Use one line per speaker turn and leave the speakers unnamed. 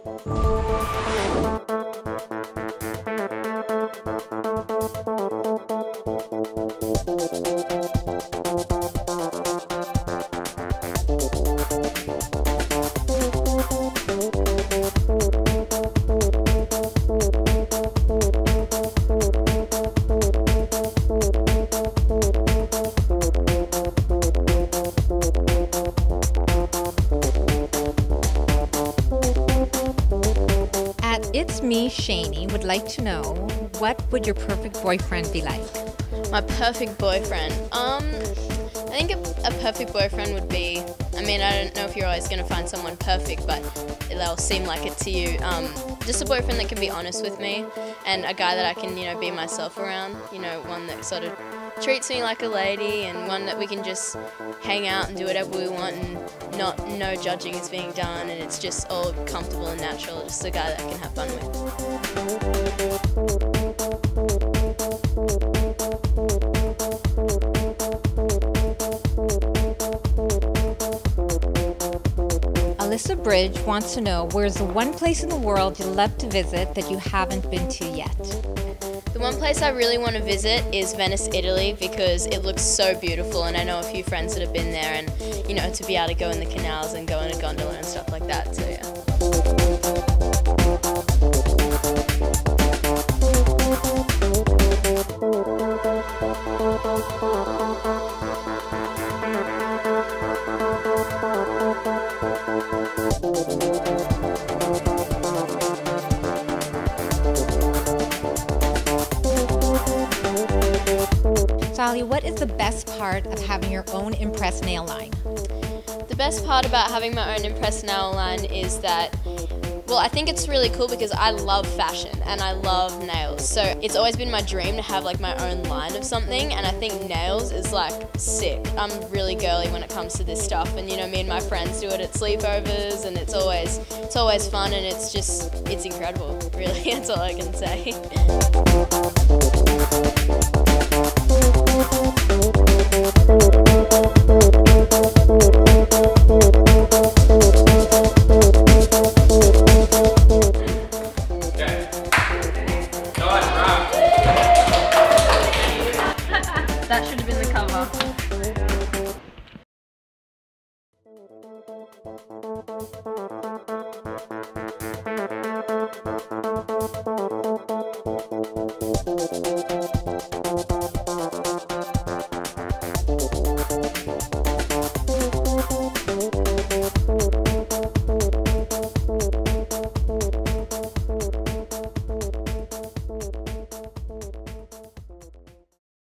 It's me, Shani, would like to know, what would your perfect boyfriend be like?
My perfect boyfriend? I think a perfect boyfriend would be, I don't know if you're always going to find someone perfect, but they'll seem like it to you. Just a boyfriend that can be honest with me, and a guy that I can, be myself around, one that sort of treats me like a lady, and one that we can just hang out and do whatever we want, and no judging is being done, and it's just all comfortable and natural. Just a guy that I can have fun with.
Alyssa Bridge wants to know, where's the one place in the world you'd love to visit that you haven't been to yet?
The one place I really want to visit is Venice, Italy, because it looks so beautiful, and I know a few friends that have been there, and to be able to go in the canals and go in a gondola and stuff like that, so yeah.
Sally, what is the best part of having your own Impress nail line?
The best part about having my own Impress nail line is that, I think it's really cool because I love fashion and I love nails. So it's always been my dream to have my own line of something, and I think nails is sick. I'm really girly when it comes to this stuff, and me and my friends do it at sleepovers, and it's always fun, and it's incredible, really. That's all I can say.